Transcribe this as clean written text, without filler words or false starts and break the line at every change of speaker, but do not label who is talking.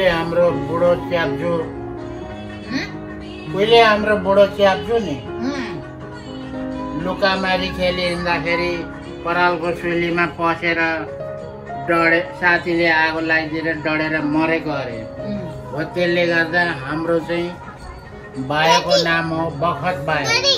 उहिले हाम्रो बुढो च्याप्जो उहिले हाम्रो बुढो च्याप्जो नि लुकामारी खेली हिँड्दाखेरि परालको सुलीमा पसेर साथीले आगो लगाइदिएर डढेर मरेको अरे हो। त्यसले गर्दा हाम्रो चाहिँ बायाको नाम हो बखत बाया।